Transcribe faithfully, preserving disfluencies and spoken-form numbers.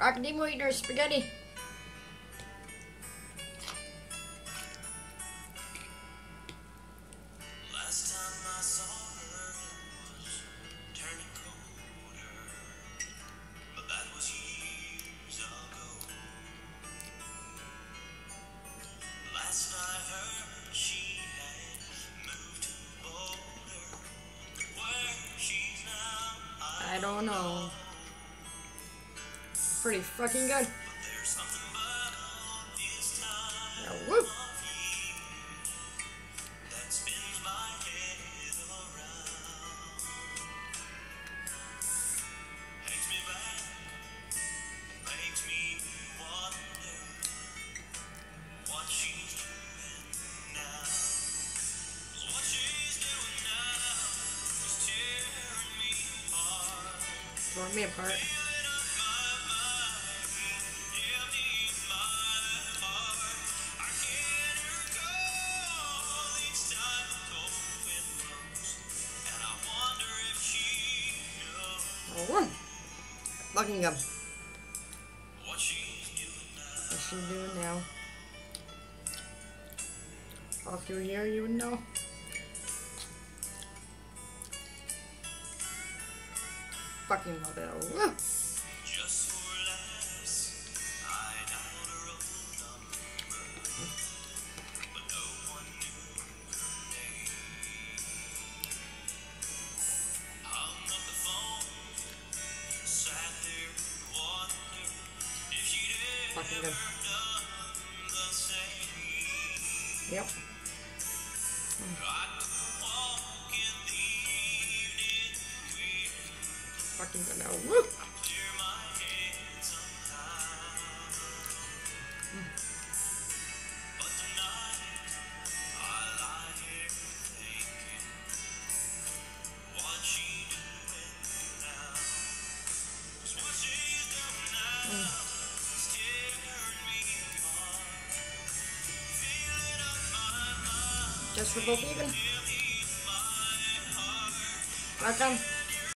Rockin demo eater spaghetti. Last time I saw her, it was turning colder, but that was years ago. Last I heard, she had moved to Boulder, where she's now, I don't know. Pretty fucking good. but there's something about this time Yeah, woo. of year that spins my head around, takes me back, makes me wonder what she's doing now. 'Cause what she's doing now is tearing me apart, Tore me apart. filling up my mind, emptying my heart. I can't recall each time the cold wind blows, and I wonder if she knows Oh, woo. Fucking good. what she's doing now. What's she doing now? All through here, you would know. Fucking love it. Woo. Just for laughs, I dialed her old number, but no one knew her name. Hung up the phone, sat there and wondered if she'd Fucking ever good. done the same. Yep. I could walk in the evening wind, Fucking good now. Woo. clear my head somehow. But tonight, I lie here thinking, what's she doing now? 'Cause what she's doing now is tearing me apart, filling up my mind, Just for both even. emptying my heart. Rockin.